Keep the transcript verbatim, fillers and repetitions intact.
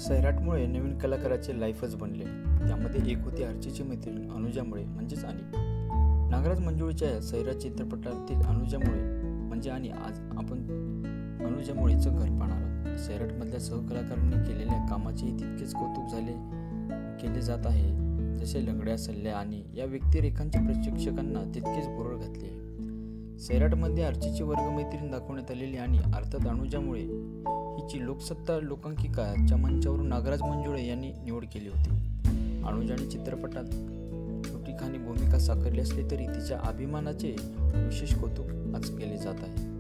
सैराटमुळे नवीन कलाकाराचे लाईफच बनले. त्यामध्ये एक होती आर्चीची मैत्रीण अनुजामुळे म्हणजेच आणि. नागराज मंजुळेच्या या सैराट चित्रपटातील अनुजामुळे म्हणजे आणि आज आपण अनुजामुळेचं घर पाहणार आहोत. सैराटमधल्या सहकलाकारांनी केलेल्या कामाचेही तितकेच कौतुक झाले केले जात आहे जसे लंगड्या सल्ल्या आणि या व्यक्तिरेखांचे प्रेक्षकांना तितकेच भुरळ घातले आहे. सैराटमध्ये आर्चीची वर्गमैत्रीण दाखवण्यात आलेली आणि अर्थात अनुजामुळे हिची लोकसत्ता लोकांकिकाच्या मंचावरून नागराज मंजुळे यांनी निवड केली होती. अनुजाने चित्रपटात छोटीखानी भूमिका साकारली असली तरी तिच्या अभिमानाचे विशेष कौतुक आज केले जात आहे.